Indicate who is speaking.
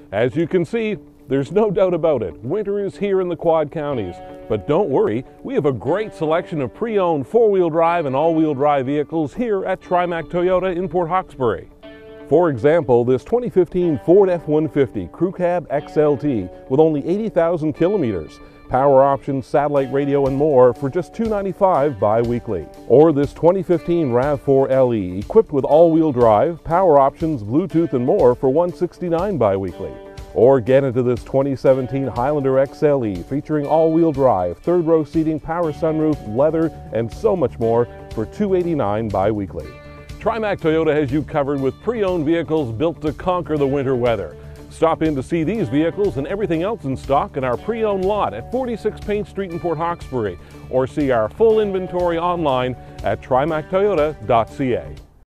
Speaker 1: As you can see, there's no doubt about it. Winter is here in the Quad Counties. But don't worry, we have a great selection of pre-owned four-wheel drive and all-wheel drive vehicles here at Trimac Toyota in Port Hawkesbury. For example, this 2015 Ford F-150 Crew Cab XLT with only 80,000 kilometers, power options, satellite radio, and more for just $295 bi-weekly. Or this 2015 RAV4 LE equipped with all-wheel drive, power options, Bluetooth, and more for $169 bi-weekly. Or get into this 2017 Highlander XLE featuring all-wheel drive, third-row seating, power sunroof, leather, and so much more for $289 bi-weekly. Trimac Toyota has you covered with pre-owned vehicles built to conquer the winter weather. Stop in to see these vehicles and everything else in stock in our pre-owned lot at 46 Payne Street in Port Hawkesbury, or see our full inventory online at trimactoyota.ca.